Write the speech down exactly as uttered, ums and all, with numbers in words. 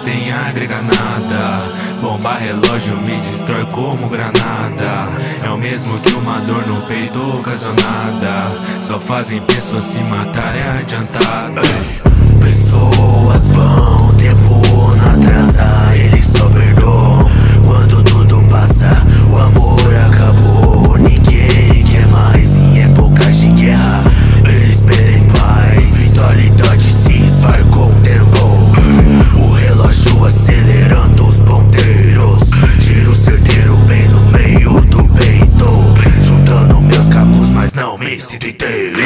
sem agregar nada. Bomba relógio me destrói como granada. É o mesmo que uma dor no peito ocasionada. Só fazem pessoas se matarem adiantadas. Pessoas vão, tempo não atrasa. Eles só perdoam quando tudo passa. O amor acabou, ninguém quer mais. Em épocas de guerra, eles pedem paz. Vitalidade se esvai com o tempo. O relógio acelerando os ponteiros. Tiro certeiro bem no meio do peito. Juntando meus cabos, mas não me sinto inteiro.